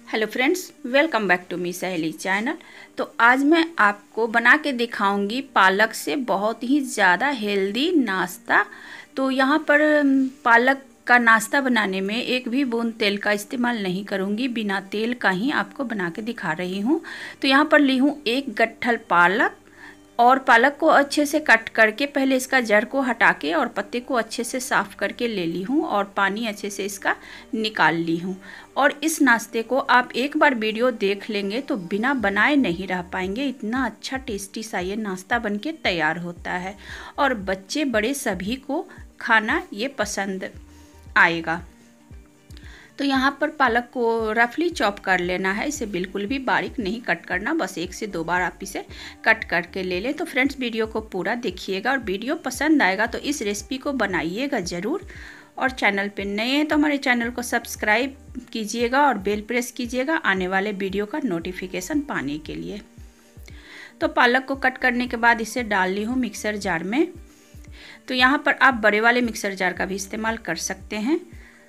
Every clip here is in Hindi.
Hello friends, welcome back to me Saheli channel. तो आज मैं आपको बना के दिखाऊंगी पालक से बहुत ही ज़्यादा हेल्दी नाश्ता। तो यहाँ पर पालक का नाश्ता बनाने में एक भी बूंद तेल का इस्तेमाल नहीं करूँगी, बिना तेल का ही आपको बना के दिखा रही हूँ। तो यहाँ पर ली हूँ एक गट्ठल पालक और पालक को अच्छे से कट करके पहले इसका जड़ को हटा के और पत्ते को अच्छे से साफ़ करके ले ली हूँ और पानी अच्छे से इसका निकाल ली हूँ। और इस नाश्ते को आप एक बार वीडियो देख लेंगे तो बिना बनाए नहीं रह पाएंगे, इतना अच्छा टेस्टी सा ये नाश्ता बनके तैयार होता है और बच्चे बड़े सभी को खाना ये पसंद आएगा। तो यहाँ पर पालक को रफली चॉप कर लेना है, इसे बिल्कुल भी बारीक नहीं कट करना, बस 1 से 2 बार आप इसे कट करके ले लें। तो फ्रेंड्स, वीडियो को पूरा देखिएगा और वीडियो पसंद आएगा तो इस रेसिपी को बनाइएगा ज़रूर। और चैनल पे नए हैं तो हमारे चैनल को सब्सक्राइब कीजिएगा और बेल प्रेस कीजिएगा आने वाले वीडियो का नोटिफिकेशन पाने के लिए। तो पालक को कट करने के बाद इसे डाल ली हूँ मिक्सर जार में। तो यहाँ पर आप बड़े वाले मिक्सर जार का भी इस्तेमाल कर सकते हैं।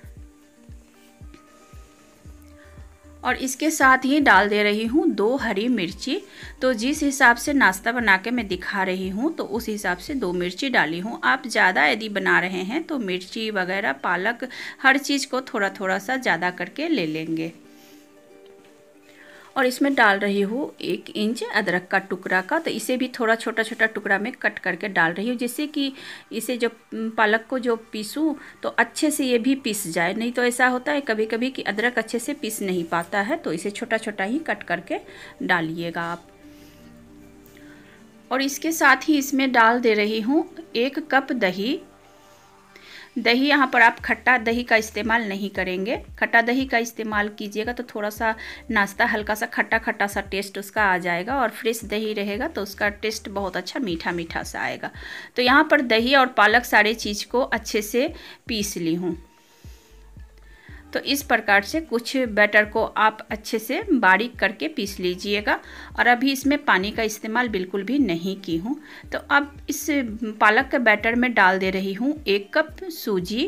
और इसके साथ ही डाल दे रही हूँ 2 हरी मिर्ची। तो जिस हिसाब से नाश्ता बना के मैं दिखा रही हूँ तो उस हिसाब से 2 मिर्ची डाली हूँ। आप ज़्यादा यदि बना रहे हैं तो मिर्ची वगैरह पालक हर चीज़ को थोड़ा थोड़ा सा ज़्यादा करके ले लेंगे। और इसमें डाल रही हूँ 1 इंच अदरक का टुकड़ा का, तो इसे भी थोड़ा छोटा छोटा टुकड़ा में कट करके डाल रही हूँ, जिससे कि इसे जो पालक को जो पीसूँ तो अच्छे से ये भी पीस जाए। नहीं तो ऐसा होता है कभी कभी कि अदरक अच्छे से पीस नहीं पाता है, तो इसे छोटा छोटा ही कट करके डालिएगा आप। और इसके साथ ही इसमें डाल दे रही हूँ 1 कप दही। दही यहाँ पर आप खट्टा दही का इस्तेमाल नहीं करेंगे, खट्टा दही का इस्तेमाल कीजिएगा तो थोड़ा सा नाश्ता हल्का सा खट्टा खट्टा सा टेस्ट उसका आ जाएगा और फ्रेश दही रहेगा तो उसका टेस्ट बहुत अच्छा मीठा मीठा सा आएगा। तो यहाँ पर दही और पालक सारे चीज़ को अच्छे से पीस ली हूँ। तो इस प्रकार से कुछ बैटर को आप अच्छे से बारीक करके पीस लीजिएगा। और अभी इसमें पानी का इस्तेमाल बिल्कुल भी नहीं की हूँ। तो अब इस पालक के बैटर में डाल दे रही हूँ 1 कप सूजी।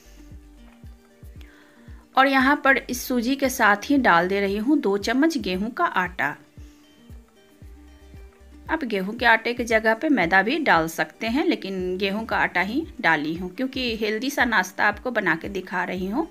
और यहाँ पर इस सूजी के साथ ही डाल दे रही हूँ 2 चम्मच गेहूं का आटा। अब गेहूं के आटे की जगह पे मैदा भी डाल सकते हैं, लेकिन गेहूं का आटा ही डाली हूँ क्योंकि हेल्दी सा नाश्ता आपको बना के दिखा रही हूँ।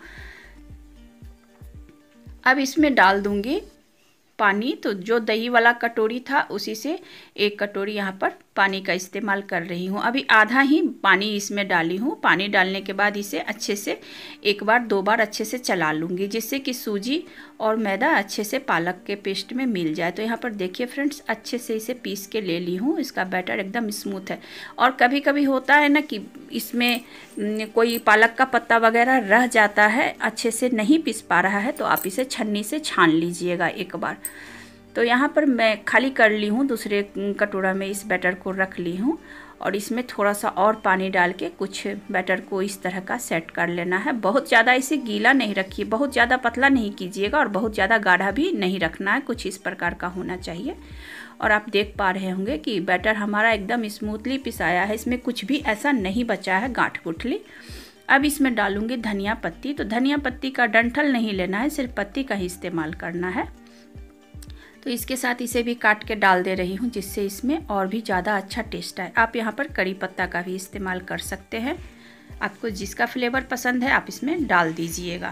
अब इसमें डाल दूंगी पानी। तो जो दही वाला कटोरी था उसी से 1 कटोरी यहाँ पर पानी का इस्तेमाल कर रही हूँ। अभी आधा ही पानी इसमें डाली हूँ। पानी डालने के बाद इसे अच्छे से 1 बार 2 बार अच्छे से चला लूँगी, जिससे कि सूजी और मैदा अच्छे से पालक के पेस्ट में मिल जाए। तो यहाँ पर देखिए फ्रेंड्स, अच्छे से इसे पीस के ले ली हूँ। इसका बैटर एकदम स्मूथ है। और कभी कभी होता है ना कि इसमें कोई पालक का पत्ता वगैरह रह जाता है, अच्छे से नहीं पीस पा रहा है, तो आप इसे छन्नी से छान लीजिएगा 1 बार। तो यहाँ पर मैं खाली कर ली हूँ, दूसरे कटोरा में इस बैटर को रख ली हूँ और इसमें थोड़ा सा और पानी डाल के कुछ बैटर को इस तरह का सेट कर लेना है। बहुत ज़्यादा इसे गीला नहीं रखिए, बहुत ज़्यादा पतला नहीं कीजिएगा और बहुत ज़्यादा गाढ़ा भी नहीं रखना है, कुछ इस प्रकार का होना चाहिए। और आप देख पा रहे होंगे कि बैटर हमारा एकदम स्मूथली पिसाया है, इसमें कुछ भी ऐसा नहीं बचा है गांठ गुठली। अब इसमें डालूंगी धनिया पत्ती। तो धनिया पत्ती का डंठल नहीं लेना है, सिर्फ पत्ती का ही इस्तेमाल करना है। तो इसके साथ इसे भी काट के डाल दे रही हूँ, जिससे इसमें और भी ज़्यादा अच्छा टेस्ट आए। आप यहाँ पर करी पत्ता का भी इस्तेमाल कर सकते हैं, आपको जिसका फ्लेवर पसंद है आप इसमें डाल दीजिएगा।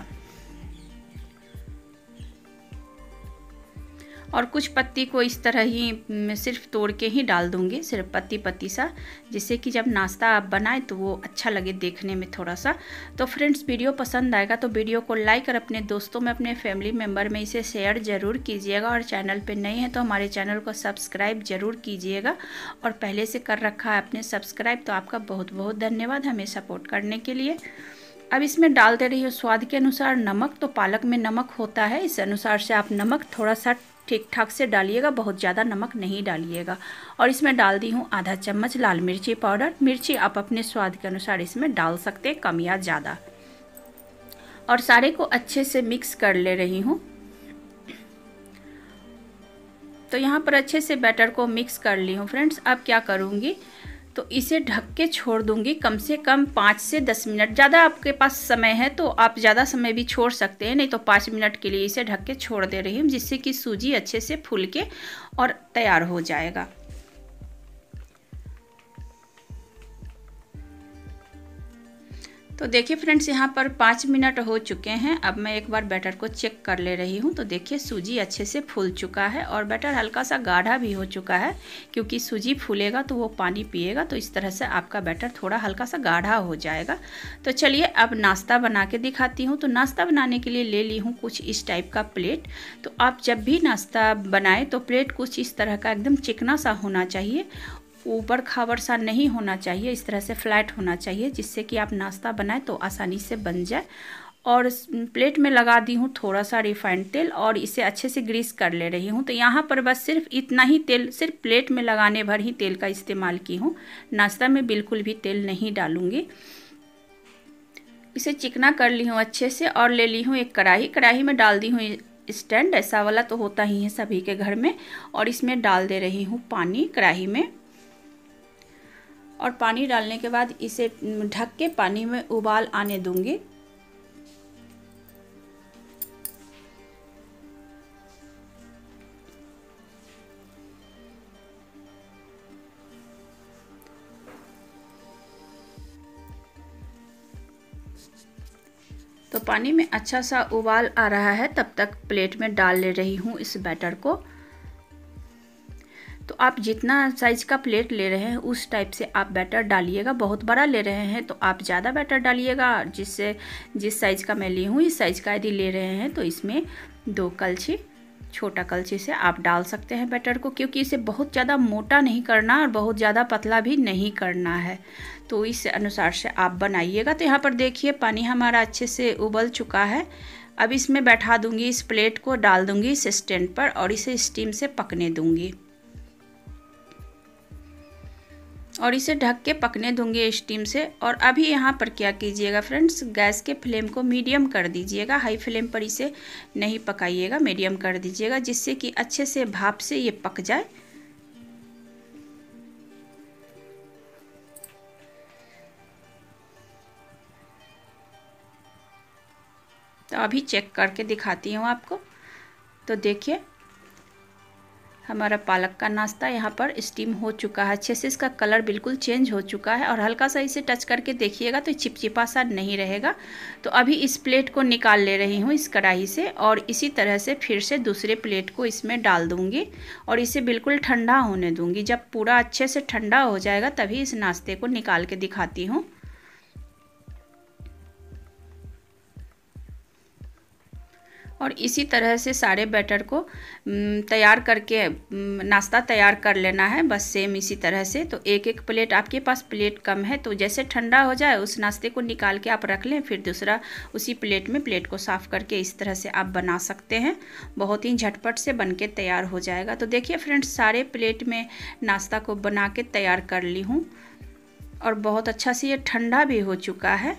और कुछ पत्ती को इस तरह ही सिर्फ तोड़ के ही डाल दूंगी, सिर्फ पत्ती पत्ती सा, जिससे कि जब नाश्ता आप बनाएं तो वो अच्छा लगे देखने में थोड़ा सा। तो फ्रेंड्स, वीडियो पसंद आएगा तो वीडियो को लाइक और अपने दोस्तों में, अपने फैमिली मेम्बर में इसे शेयर ज़रूर कीजिएगा। और चैनल पे नए हैं तो हमारे चैनल को सब्सक्राइब ज़रूर कीजिएगा। और पहले से कर रखा है आपने सब्सक्राइब तो आपका बहुत बहुत धन्यवाद हमें सपोर्ट करने के लिए। अब इसमें डाल दे रही हूँ स्वाद के अनुसार नमक। तो पालक में नमक होता है, इस अनुसार से आप नमक थोड़ा सा ठीक ठाक से डालिएगा, बहुत ज़्यादा नमक नहीं डालिएगा। और इसमें डाल दी हूँ आधा चम्मच लाल मिर्ची पाउडर। मिर्ची आप अपने स्वाद के अनुसार इसमें डाल सकते हैं, कम या ज़्यादा। और सारे को अच्छे से मिक्स कर ले रही हूँ। तो यहाँ पर अच्छे से बैटर को मिक्स कर ली हूँ फ्रेंड्स। अब क्या करूँगी, तो इसे ढक के छोड़ दूंगी कम से कम 5 से 10 मिनट। ज़्यादा आपके पास समय है तो आप ज़्यादा समय भी छोड़ सकते हैं, नहीं तो 5 मिनट के लिए इसे ढक के छोड़ दे रही हूँ, जिससे कि सूजी अच्छे से फूल के और तैयार हो जाएगा। तो देखिए फ्रेंड्स, यहाँ पर 5 मिनट हो चुके हैं। अब मैं एक बार बैटर को चेक कर ले रही हूँ। तो देखिए सूजी अच्छे से फूल चुका है और बैटर हल्का सा गाढ़ा भी हो चुका है, क्योंकि सूजी फूलेगा तो वो पानी पिएगा, तो इस तरह से आपका बैटर थोड़ा हल्का सा गाढ़ा हो जाएगा। तो चलिए अब नाश्ता बना के दिखाती हूँ। तो नाश्ता बनाने के लिए ले ली हूँ कुछ इस टाइप का प्लेट। तो आप जब भी नाश्ता बनाएं तो प्लेट कुछ इस तरह का एकदम चिकना सा होना चाहिए, ऊपर खावर सा नहीं होना चाहिए, इस तरह से फ्लैट होना चाहिए, जिससे कि आप नाश्ता बनाएं तो आसानी से बन जाए। और प्लेट में लगा दी हूँ थोड़ा सा रिफाइंड तेल और इसे अच्छे से ग्रीस कर ले रही हूँ। तो यहाँ पर बस सिर्फ इतना ही तेल, सिर्फ प्लेट में लगाने भर ही तेल का इस्तेमाल की हूँ। नाश्ता में बिल्कुल भी तेल नहीं डालूँगी। इसे चिकना कर ली हूँ अच्छे से और ले ली हूँ एक कढ़ाई। कढ़ाई में डाल दी हूँ स्टैंड, ऐसा वाला तो होता ही है सभी के घर में, और इसमें डाल दे रही हूँ पानी कढ़ाई में। और पानी डालने के बाद इसे ढक के पानी में उबाल आने दूंगी। तो पानी में अच्छा सा उबाल आ रहा है, तब तक प्लेट में डाल ले रही हूँ इस बैटर को। तो आप जितना साइज का प्लेट ले रहे हैं उस टाइप से आप बैटर डालिएगा। बहुत बड़ा ले रहे हैं तो आप ज़्यादा बैटर डालिएगा। जिस साइज़ का मैं ली हूँ इस साइज़ का यदि ले रहे हैं तो इसमें 2 कलछी, छोटा कलछी से आप डाल सकते हैं बैटर को, क्योंकि इसे बहुत ज़्यादा मोटा नहीं करना और बहुत ज़्यादा पतला भी नहीं करना है। तो इस अनुसार से आप बनाइएगा। तो यहाँ पर देखिए पानी हमारा अच्छे से उबल चुका है। अब इसमें बैठा दूंगी, इस प्लेट को डाल दूंगी इस स्टैंड पर और इसे स्टीम से पकने दूंगी और इसे ढक के पकने दूंगी स्टीम से। और अभी यहाँ पर क्या कीजिएगा फ्रेंड्स, गैस के फ्लेम को मीडियम कर दीजिएगा। हाई फ्लेम पर इसे नहीं पकाइएगा, मीडियम कर दीजिएगा, जिससे कि अच्छे से भाप से ये पक जाए। तो अभी चेक करके दिखाती हूँ आपको। तो देखिए हमारा पालक का नाश्ता यहाँ पर स्टीम हो चुका है अच्छे से, इसका कलर बिल्कुल चेंज हो चुका है और हल्का सा इसे टच करके देखिएगा तो चिपचिपा सा नहीं रहेगा। तो अभी इस प्लेट को निकाल ले रही हूँ इस कढ़ाई से और इसी तरह से फिर से दूसरे प्लेट को इसमें डाल दूँगी और इसे बिल्कुल ठंडा होने दूँगी। जब पूरा अच्छे से ठंडा हो जाएगा तभी इस नाश्ते को निकाल के दिखाती हूँ। और इसी तरह से सारे बैटर को तैयार करके नाश्ता तैयार कर लेना है, बस सेम इसी तरह से। तो एक एक प्लेट, आपके पास प्लेट कम है तो जैसे ठंडा हो जाए उस नाश्ते को निकाल के आप रख लें, फिर दूसरा उसी प्लेट में प्लेट को साफ़ करके इस तरह से आप बना सकते हैं। बहुत ही झटपट से बन के तैयार हो जाएगा। तो देखिए फ्रेंड्स, सारे प्लेट में नाश्ता को बना के तैयार कर ली हूँ और बहुत अच्छा से ये ठंडा भी हो चुका है।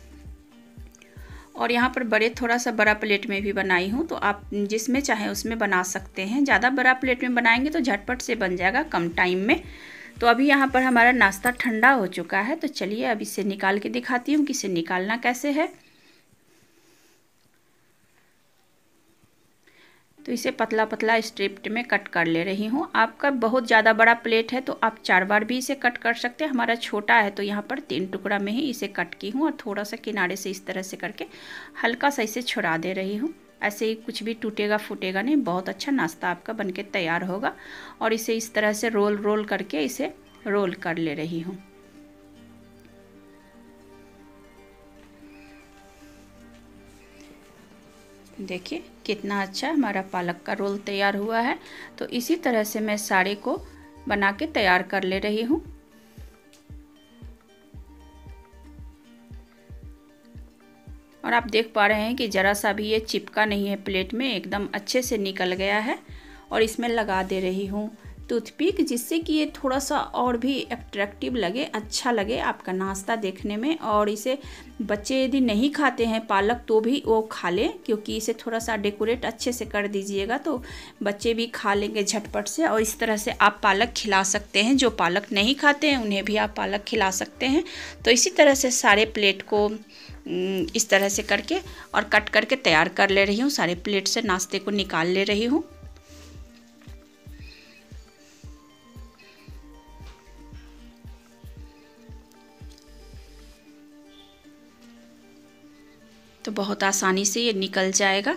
और यहाँ पर थोड़ा सा बड़ा प्लेट में भी बनाई हूँ, तो आप जिसमें चाहें उसमें बना सकते हैं। ज़्यादा बड़ा प्लेट में बनाएंगे तो झटपट से बन जाएगा कम टाइम में। तो अभी यहाँ पर हमारा नाश्ता ठंडा हो चुका है। तो चलिए अब इसे निकाल के दिखाती हूँ कि इसे निकालना कैसे है। तो इसे पतला पतला स्ट्रिप में कट कर ले रही हूँ। आपका बहुत ज़्यादा बड़ा प्लेट है तो आप 4 बार भी इसे कट कर सकते हैं। हमारा छोटा है तो यहाँ पर 3 टुकड़ा में ही इसे कट की हूँ और थोड़ा सा किनारे से इस तरह से करके हल्का सा इसे छुड़ा दे रही हूँ। ऐसे ही कुछ भी टूटेगा फूटेगा नहीं, बहुत अच्छा नाश्ता आपका बनके तैयार होगा। और इसे इस तरह से रोल करके इसे रोल कर ले रही हूँ। देखिए कितना अच्छा हमारा पालक का रोल तैयार हुआ है। तो इसी तरह से मैं सारे को बना के तैयार कर ले रही हूँ। और आप देख पा रहे हैं कि ज़रा सा भी ये चिपका नहीं है प्लेट में, एकदम अच्छे से निकल गया है। और इसमें लगा दे रही हूँ टूथपिक, जिससे कि ये थोड़ा सा और भी अट्रैक्टिव लगे, अच्छा लगे आपका नाश्ता देखने में। और इसे बच्चे यदि नहीं खाते हैं पालक तो भी वो खा लें, क्योंकि इसे थोड़ा सा डेकोरेट अच्छे से कर दीजिएगा तो बच्चे भी खा लेंगे झटपट से। और इस तरह से आप पालक खिला सकते हैं, जो पालक नहीं खाते हैं उन्हें भी आप पालक खिला सकते हैं। तो इसी तरह से सारे प्लेट को इस तरह से करके और कट करके तैयार कर ले रही हूँ। सारे प्लेट से नाश्ते को निकाल ले रही हूँ। तो बहुत आसानी से ये निकल जाएगा।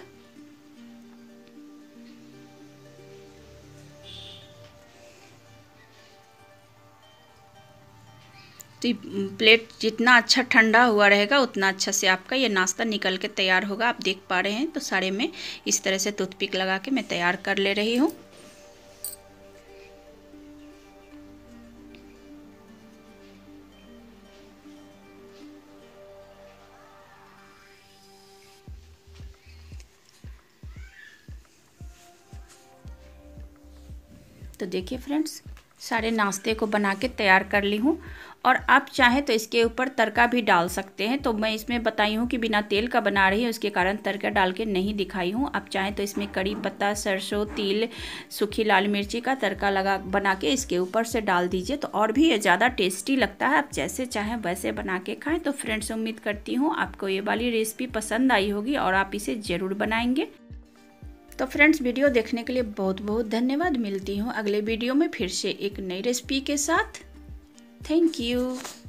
तो प्लेट जितना अच्छा ठंडा हुआ रहेगा उतना अच्छा से आपका ये नाश्ता निकल के तैयार होगा। आप देख पा रहे हैं। तो सारे में इस तरह से टूथपिक लगा के मैं तैयार कर ले रही हूँ। तो देखिए फ्रेंड्स, सारे नाश्ते को बना के तैयार कर ली हूँ। और आप चाहें तो इसके ऊपर तड़का भी डाल सकते हैं। तो मैं इसमें बताई हूँ कि बिना तेल का बना रही है, उसके कारण तड़का डाल के नहीं दिखाई हूँ। आप चाहें तो इसमें कड़ी पत्ता, सरसों, तिल, सूखी लाल मिर्ची का तड़का लगा बना के इसके ऊपर से डाल दीजिए, तो और भी ये ज़्यादा टेस्टी लगता है। आप जैसे चाहें वैसे बना के खाएँ। तो फ्रेंड्स, उम्मीद करती हूँ आपको ये वाली रेसिपी पसंद आई होगी और आप इसे ज़रूर बनाएंगे। तो फ्रेंड्स, वीडियो देखने के लिए बहुत बहुत धन्यवाद। मिलती हूँ अगले वीडियो में फिर से एक नई रेसिपी के साथ। Thank you.